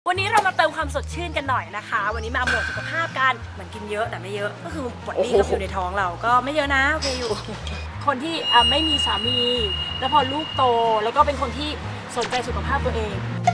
วันนี้เรามาเติมความสดชื่นกันหน่อยนะคะวันนี้มาหมวดสุขภาพกันเหมือนกินเยอะแต่ไม่เยอะก็คือหมดนี้ก็อยู่ในท้องเราก็ไม่เยอะนะโอเคอยู่คนที่ไม่มีสามีแล้วพอลูกโตแล้วก็เป็นคนที่สนใจสุขภาพตัวเอง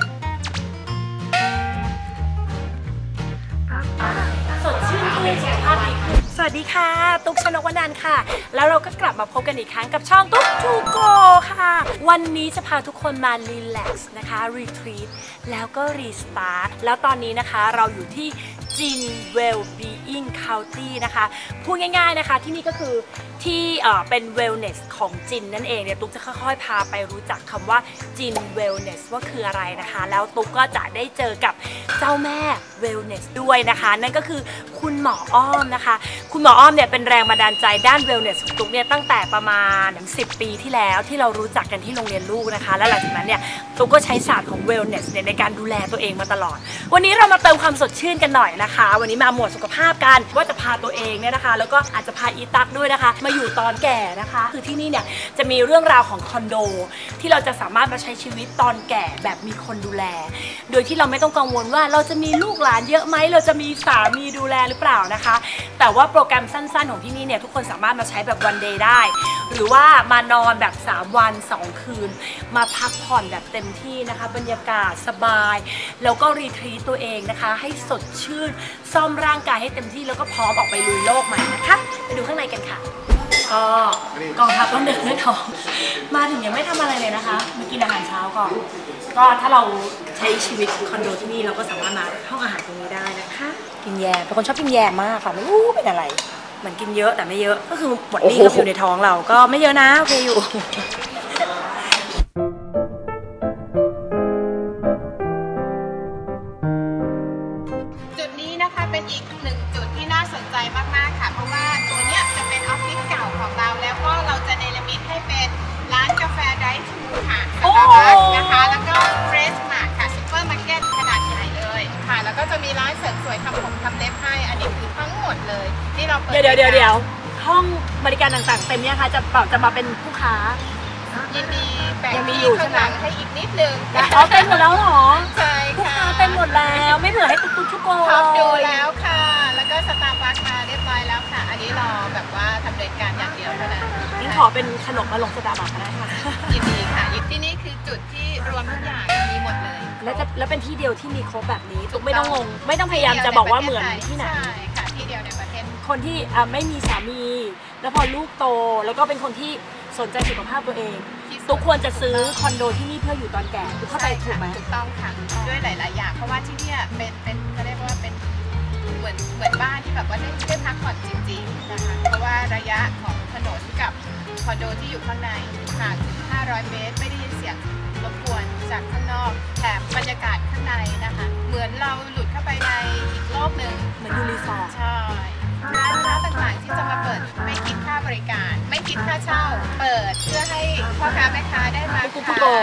สดชื่นขึ้นสุขภาพดีขึ้นสวัสดีค่ะตุ๊กชนกวนันท์ค่ะแล้วเราก็กลับมาพบกันอีกครั้งกับช่องตุ๊กทูโกค่ะวันนี้จะพาทุกคนมารีแลกซ์นะคะรีทรีทแล้วก็รีสตาร์ทแล้วตอนนี้นะคะเราอยู่ที่จินเวลบีอิงเคาน์ตี้นะคะพูดง่ายๆนะคะที่นี่ก็คือที่เป็นเวลเนสของจินนั่นเองเนี่ยตุ๊กจะค่อยๆพาไปรู้จักคำว่าจินเวลเนสว่าคืออะไรนะคะแล้วตุ๊กก็จะได้เจอกับเจ้าแม่เวลเนสด้วยนะคะนั่นก็คือคุณหมออ้อมนะคะคุณหมออ้อมเนี่ยเป็นแรงบันดาลใจด้านเวลเนสของตุ๊กเนี่ยตั้งแต่ประมาณ10 ปีที่แล้วที่เรารู้จักกันที่โรงเรียนลูกนะคะและหลังจากนั้นเนี่ยตุ๊กก็ใช้ศาสตร์ของเวลเนสในการดูแลตัวเองมาตลอดวันนี้เรามาเติมความสดชื่นกันหน่อยนะคะวันนี้มาหมวดสุขภาพกันว่าจะพาตัวเองเนี่ยนะคะแล้วก็อาจจะพาอีตักด้วยนะคะมาอยู่ตอนแก่นะคะคือที่นี่เนี่ยจะมีเรื่องราวของคอนโดที่เราจะสามารถมาใช้ชีวิตตอนแก่แบบมีคนดูแลโดยที่เราไม่ต้องกังวลว่าเราจะมีลูกหลานเยอะไหมเราจะมีสามีดูแลหรือเปล่านะคะแต่ว่าโปรแกรมสั้นๆของที่นี่เนี่ยทุกคนสามารถมาใช้แบบวันเดย์ได้หรือว่ามานอนแบบ3 วัน 2 คืนมาพักผ่อนแบบเต็มที่นะคะบรรยากาศสบายแล้วก็รีทรีตตัวเองนะคะให้สดชื่นซ่อมร่างกายให้เต็มที่แล้วก็พร้อมออกไปลุยโลกใหม่นะคะไปดูข้างในกันค่ะก็กองทัพต้องเดินด้วยท้องมาถึงยังไม่ทำอะไรเลยนะคะมากินอาหารเช้าก่อนก็ถ้าเราใช้ชีวิตคอนโดที่นี่เราก็สามารถมาห้องอาหารตรงนี้ได้นะคะกินแยมเป็นคนชอบกินแยมมากค่ะไม่รู้เป็นอะไรเหมือนกินเยอะแต่ไม่เยอะก็คือหมดนี้ก็อยู่ในท้องเราก็ไม่เยอะนะโอเคอยู่จุดนี้นะคะเป็นอีกหนึ่งจุดที่น่าสนใจมากๆค่ะเพราะว่าตัวเนี้ยจะเป็นออฟฟิศเก่าของเราแล้วก็เราจะเนรมิตให้เป็นร้านกาแฟไดทูค่ะสตาร์บัคนะคะแล้วก็เฟรชมาร์ทค่ะซุปเปอร์มาร์เก็ตขนาดใหญ่เลยค่ะแล้วก็จะมีร้านเสริมสวยทำผมทำเล็บให้อันนี้คือทั้งหมดเลยที่เราเปิดเดี๋ยวห้องบริการต่างๆเต็มเนี่ยค่ะจะมาเป็นผู้ค้ายินดีแบ่งที่ข้างหลังให้อีกนิดนึงอ๋อเต็มหมดแล้วเหรอใช่ค่ะผู้ค้าเต็มหมดแล้วไม่เผื่อให้ตุ๊กทุกคนท็อปดูแล้วค่ะแล้วก็สตาร์บัคมาเรียบร้อยแล้วค่ะอันนี้รอแบบว่าทำเนินการอย่างเดียวเท่านั้นนี่ขอเป็นขนมมาลงสตาร์บัคก็ได้ค่ะยินดีค่ะที่นี่คือจุดที่รวมทุกอย่างมีหมดเลยแล้วเป็นที่เดียวที่มีครบแบบนี้ตุ๊กไม่ต้องงงไม่ต้องพยายามจะบอกว่าเหมือนที่ไหนใช่ค่ะที่เดียวในประเทศคนที่ไม่มีสามีแล้วพอลูกโตแล้วก็เป็นคนที่สนใจสุขภาพตัวเองตุ๊กควรจะซื้อคอนโดที่นี่เพื่ออยู่ตอนแก่ตุ๊กเข้าใจถูกไหมถูกต้องค่ะด้วยหลายๆอย่างเพราะว่าที่นี่เป็นเขาเรียกว่าเป็นเหมือนบ้านที่แบบว่าได้พักผ่อนจริงๆนะคะเพราะว่าระยะของถนนกับคอนโดที่อยู่ข้างในห่างถึง500 เมตรไม่ได้ยินเสียงรบกวนจากข้างนอกแถมบรรยากาศข้างในนะคะเหมือนเราหลุดเข้าไปในอีกโลกหนึ่งเหมือนดูรีสอร์ทใช่ร้านค้าต่างๆที่จะมาเปิดไม่คิดค่าบริการไม่คิดค่าเช่าเปิดเพื่อให้พ่อค้าแม่ค้าได้มาขายตุ๊กโก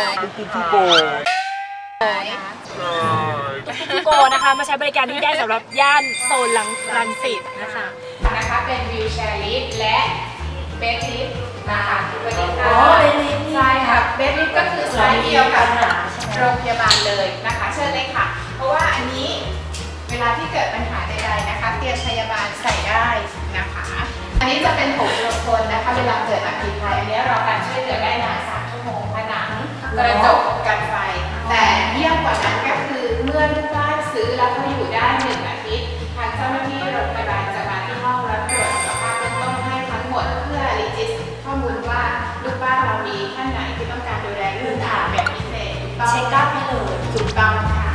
นะคะมาใช้บริการที่ได้สำหรับย่านโซนรังสิตนะคะเป็นวิวแชร์ลิฟต์และเบสลิฟต์นะคะวันนี้ค่ะใช่ค่ะเบสลิฟต์ก็คือไซส์เดียวกับโรงพยาบาลเลยนะคะเชิญเลยค่ะเพราะว่าอันนี้เวลาที่เกิดปัญหาใดๆนะคะเตียงพยาบาลใส่ได้นะคะอันนี้จะเป็นผงรวมคนนะคะเวลาเกิดอัคคีภัยอันนี้เราการช่วยเหลือได้นาน3 ชั่วโมงผนังกระจกกันไฟแต่เยี่ยมกว่านั้นก็คือเมื่อลูกบ้านซื้อแล้วเขาอยู่ได้1 อาทิตย์ทางเจ้าหน้าที่โรงพยาบาลจะมาที่ห้องแล้วตรวจสุขภาพเบื้องต้นให้ทั้งหมดเพื่อรีจิสต์ข้อมูลว่าลูกบ้านเรามีท่านไหนที่ต้องการดูแลพื้นฐานแบบพิเศษเช็คอัพให้เลยถูกต้องค่ะ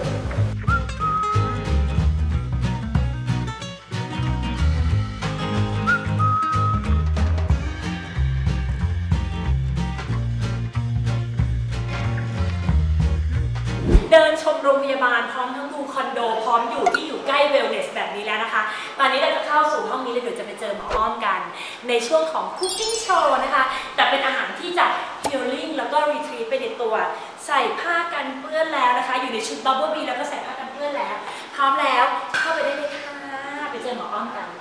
เดินชมโรงพยาบาลพร้อมทั้งดูคอนโดพร้อมอยู่ที่อยู่ใกล้เวลเนสแบบนี้แล้วนะคะตอนนี้เราจะเข้าสู่ห้องนี้แล้วเดี๋ยวจะไปเจอหมออ้อมกันในช่วงของคุกกิ้งโชว์นะคะแต่เป็นอาหารที่จะฮีลลิ่งแล้วก็รีทรีทไปในตัวใส่ผ้ากันเปื้อนแล้วนะคะอยู่ในชุดบับเบิ้ลบีแล้วก็ใส่ผ้ากันเปื้อนแล้วพร้อมแล้วเข้าไปได้เลยค่ะไปเจอหมออ้อมกัน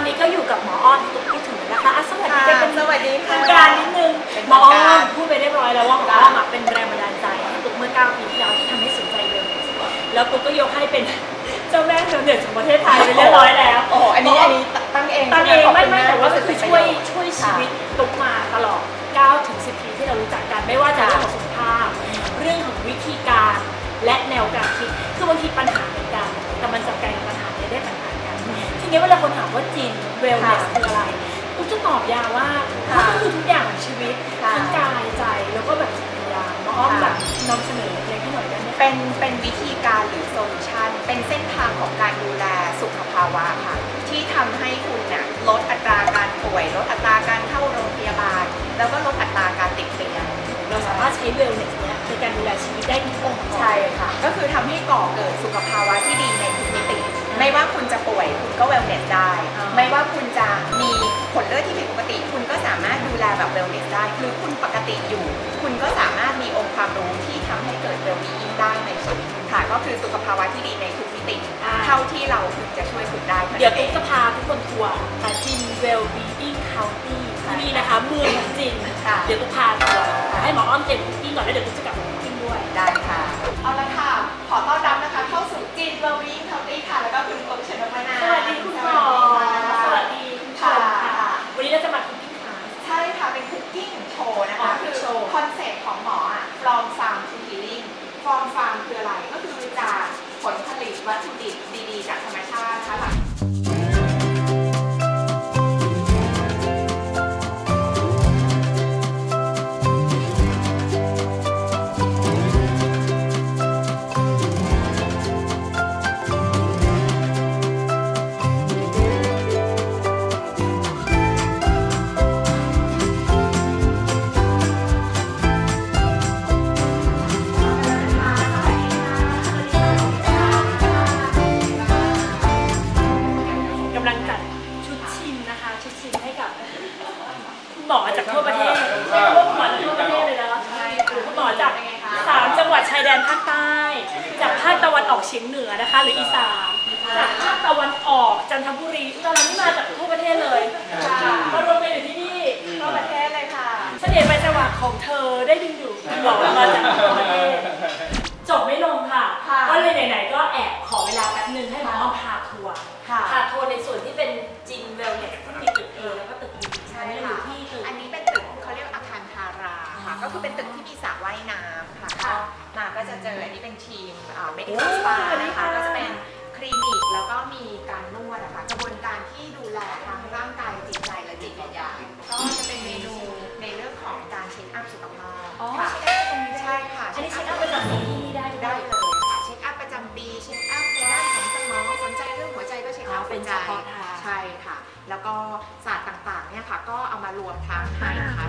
นี้ก็อยู่กับหมออ้อมที่ตุ๊กพูดถึงนะคะสวัสดีกันเป็นสวัสดีค่ะทางการนิดนึงหมออ้อมพูดไปเรียบร้อยแล้วว่าหมออ้อมเป็นแรงบันดาลใจให้ตุ๊กเมื่อ9 ปีที่แล้วที่ทำให้สนใจเวลเนสแล้วตุ๊กก็ยกให้เป็นเจ้าแม่เวลเนสของประเทศไทยไปเรียบร้อยแล้วโอ้อันนี้ตั้งเองไม่แต่ว่าคือช่วยชีวิตตุ๊กมาตลอด9 ถึง 10 ปีที่เรารู้จักกันไม่ว่าจะเรื่องของสุขภาพเรื่องของวิธีการและแนวการคิดคือบางทีปัญหาเหมือนกันแต่มันจัดการกับปัญหาได้ต่างกันทีนี้เวลาคนถามว่าจีนเวลเนสคืออะไรตุ๊กจะตอบยาวว่ามันคือทุกอย่างของชีวิตทั้งกายใจแล้วก็แบบจิตวิญญาณอ้อมแบบนำเสนอเล็กๆให้หน่อยได้ไหมเป็นวิธีการหรือโซลูชันเป็นเส้นทางของการดูแลสุขภาวะค่ะที่ทำให้คุณน่ะลดอัตราการป่วยลดอัตราการเข้าโรงพยาบาลแล้วก็ลดอัตราการติดเตียงเราสามารถใช้เวลเนสเนี่ยในการดูแลชีวิตได้ทุกองค์ใช่ค่ะก็คือทำให้ก่อเกิดสุขภาวะที่ดีในทุกมิติไม่ว่าคุณจะป่วยคุณก็เวลเนสได้ไม่ว่าคุณจะมีผลเลือดที่ผิดปกติคุณก็สามารถดูแลแบบเวลเนสได้หรือคุณปกติอยู่คุณก็สามารถมีองค์ความรู้ที่ทำให้เกิดเวลบีอิงได้ในชีวิตค่ะก็คือสุขภาวะที่ดีในทุกมิติเท่าที่เราถึงจะช่วยคุณได้เดี๋ยวตุ๊กจะพาทุกคนทัวร์จินเวลบีอิงเคาน์ตี้ที่นี่นะคะเมืองของจีนเดี๋ยวตุ๊กพาทัวร์ให้หมออ้อมเตรียมคุกกิ้งก่อนแล้วเดี๋ยวตุ๊กจะกลับมาคุกกิ้งด้วยได้ค่ะเอาละค่ะขอต้อนรับนะคะเข้าสู่จีนเวลบีอิงเคาน์ตี้ค่ะแล้วก็คุณตุ๊กชนกมนาสวัสดีคุณหมอสวัสดีคุณชมค่ะวันนี้เราจะมาคุกกิ้งค่ะใช่ค่ะเป็นคุกกิ้งโชว์นะคะคือคอนเซ็ปต์ของหมอfrom farm to healing from farm คืออะไรก็คือจากผลผลิตวัตถุดิบดีๆจากธรรมชาติค่ะหมอจากทั่วประเทศใช่พวกหมอจากทั่วประเทศเลยนะคุณหมอจาก3 จังหวัดชายแดนภาคใต้จากภาคตะวันออกเฉียงเหนือนะคะหรืออีสานจากภาคตะวันออกจันทบุรีตอนนี้มาจากทั่วประเทศเลยมารวมกันอยู่ที่นี่ทั่วประเทศเลยค่ะเสน่ห์ใบจังหวะของเธอได้ดึงดูดหมอมาจากทั่วประเทศจบไม่ลงค่ะก็เลยไหนๆก็แอบขอเวลาแป๊บนึงให้หมออ้อมพาทัวร์ในส่วนที่เป็นจินเวลเนสที่มีตึกเอแล้วก็ตึกบีใช่ค่ะอันนี้เป็นตึกเขาเรียกอาคารทาราค่ะก็คือเป็นตึกที่มีสระว่ายน้ำค่ะมาก็จะเจออันนี้เป็นทีมmedical spa นะคะก็จะเป็นคลินิกแล้วก็มีการนวดนะคะกระบวนการที่ดูแลทั้งร่างกายจิตใจและจิตวิญญาณก็จะเป็นเมนูในเรื่องของการเช็คอัพสุขภาพค่ะใช่ค่ะอันนี้เช็คอัพประจำปีได้เลยค่ะเช็คอัพประจำปีเช็คอัพในด้านของสมองสนใจเรื่องหัวใจก็เช็คอัพเป็นเฉพาะทางใช่ค่ะแล้วก็ศาสตร์ต่างๆเนี่ยค่ะก็เอามารวมทางให้ค่ะ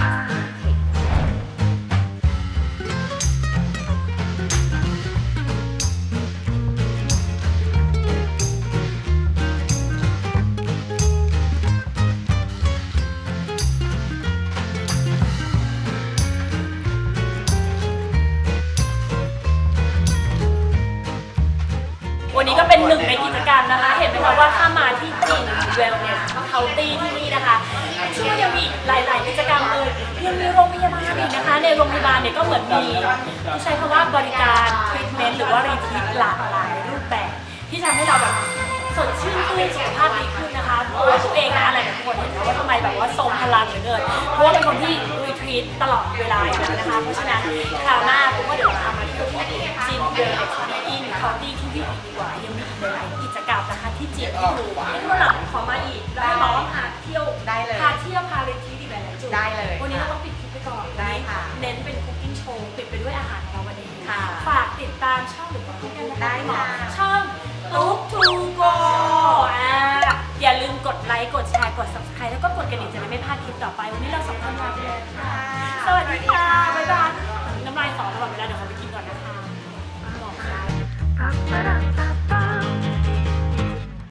วันนี้ก็เป็นหนึ่งในกิจกรรมนะคะเห็นไหมคะว่าถ้ามาที่จีนเวลเนสเคาน์ตี้ที่นี่นะคะที่ยังมีหลายๆกิจกรรมเลยยังมีโรงพยาบาลอีกนะคะในโรงพยาบาลเนี่ยก็เหมือนมีที่ใช้คำว่าบริการทรีทเมนต์หรือว่ารีทรีทหลากหลายรูปแบบที่ทำให้เราแบบสดชื่นขึ้นสุขภาพดีขึ้นนะคะตัวเองนะอะไรแบบคนเห็นนะว่าทำไมแบบว่าทรงพลังเหลือเกินเพราะว่าเป็นคนที่รีทรีทตลอดเวลาอยู่แล้วนะคะเพราะฉะนั้นคราวหน้าผมก็เดี๋ยวพามาที่จีนเวลเนสบีอิงเคาน์ตี้ที่พี่ดีกว่ายังมีอีกหลายกิจกรรมนะคะที่จีนที่อยู่ที่วันหลังขอมาอีกแล้วให้หมอพาเที่ยวได้เลยพาเที่ยวพารีทรีทอีกหลายจุดได้เลยวันนี้เราต้องปิดคลิปไปก่อนได้ค่ะเน้นเป็นคุกกิ้งโชว์ปิดไปด้วยอาหารของเราวันนี้ฝากติดตามช่องหรือว่าคุกกิ้งกันได้หมอช่องตุ๊กทูโกอย่าลืมกดไลค์กดแชร์กด subscribe แล้วก็กดกระดิ่งจะได้ไม่พลาดคลิปต่อไปวันนี้เรา2 คนลาไปแล้วค่ะสวัสดีค่ะบ๊ายบายน้ำลายสอตลอดเวลาเดี๋ยวขอไปกินก่อนนะคะ